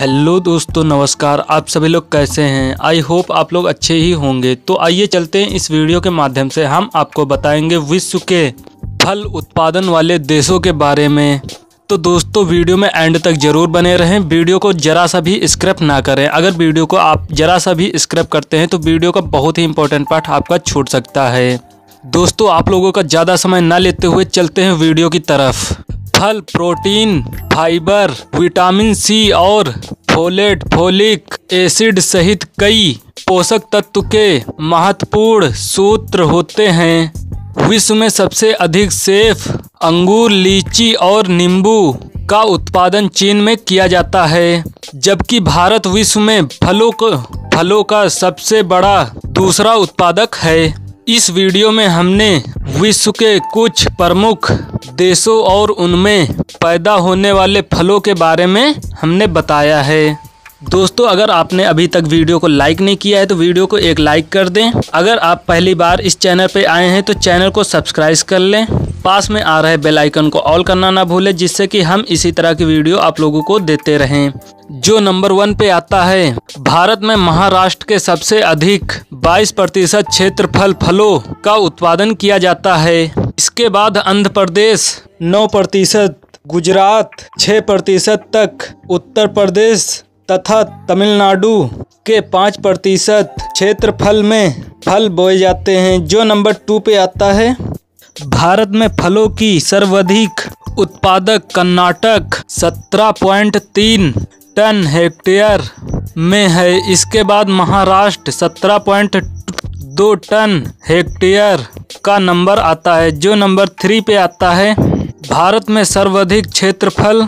Hello दोस्तों, नमस्कार। आप सभी लोग कैसे हैं? आई होप आप लोग अच्छे ही होंगे। तो आइए चलते हैं, इस वीडियो के माध्यम से हम आपको बताएंगे विश्व के फल उत्पादन वाले देशों के बारे में। तो दोस्तों वीडियो में एंड तक जरूर बने रहें, वीडियो को जरा सा भी स्क्रैप ना करें। अगर वीडियो को आप जरा सा भी स्क्रैप करते हैं तो वीडियो का बहुत ही इंपॉर्टेंट पार्ट आपका छूट सकता है। दोस्तों आप लोगों का ज़्यादा समय ना लेते हुए चलते हैं वीडियो की तरफ। फल प्रोटीन, फाइबर, विटामिन सी और फोलेट, फोलिक एसिड सहित कई पोषक तत्व के महत्वपूर्ण स्रोत होते हैं। विश्व में सबसे अधिक सेब, अंगूर, लीची और नींबू का उत्पादन चीन में किया जाता है, जबकि भारत विश्व में फलों का सबसे बड़ा दूसरा उत्पादक है। इस वीडियो में हमने विश्व के कुछ प्रमुख देशों और उनमें पैदा होने वाले फलों के बारे में हमने बताया है। दोस्तों अगर आपने अभी तक वीडियो को लाइक नहीं किया है तो वीडियो को एक लाइक कर दें। अगर आप पहली बार इस चैनल पे आए हैं तो चैनल को सब्सक्राइब कर लें। पास में आ रहे बेल आइकन को ऑल करना ना भूलें, जिससे कि हम इसी तरह की वीडियो आप लोगों को देते रहें। जो नंबर 1 पे आता है, भारत में महाराष्ट्र के सबसे अधिक 22% क्षेत्रफल फलों का उत्पादन किया जाता है। इसके बाद आंध्र प्रदेश 9%, गुजरात 6% तक, उत्तर प्रदेश तथा तमिलनाडु के 5% क्षेत्रफल में फल बोए जाते हैं। जो नंबर 2 पे आता है, भारत में फलों की सर्वाधिक उत्पादक कर्नाटक 17.3 टन हेक्टेयर में है। इसके बाद महाराष्ट्र 17.2 टन हेक्टेयर का नंबर आता है। जो नंबर 3 पे आता है, भारत में सर्वाधिक क्षेत्रफल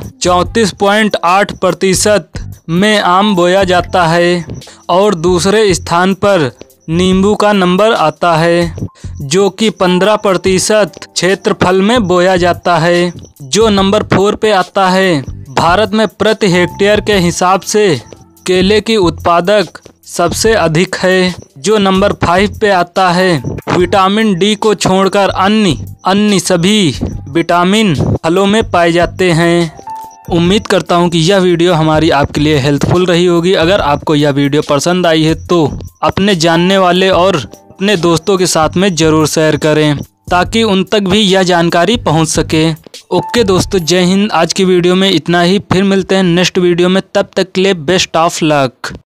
34.8% में आम बोया जाता है और दूसरे स्थान पर नींबू का नंबर आता है, जो कि 15% क्षेत्रफल में बोया जाता है। जो नंबर 4 पे आता है, भारत में प्रति हेक्टेयर के हिसाब से केले की उत्पादक सबसे अधिक है। जो नंबर 5 पे आता है, विटामिन डी को छोड़कर अन्य सभी विटामिन फलों में पाए जाते हैं। उम्मीद करता हूं कि यह वीडियो हमारी आपके लिए हेल्पफुल रही होगी। अगर आपको यह वीडियो पसंद आई है तो अपने जानने वाले और अपने दोस्तों के साथ में ज़रूर शेयर करें, ताकि उन तक भी यह जानकारी पहुंच सके। ओके दोस्तों, जय हिंद। आज की वीडियो में इतना ही, फिर मिलते हैं नेक्स्ट वीडियो में। तब तक के लिए बेस्ट ऑफ लक।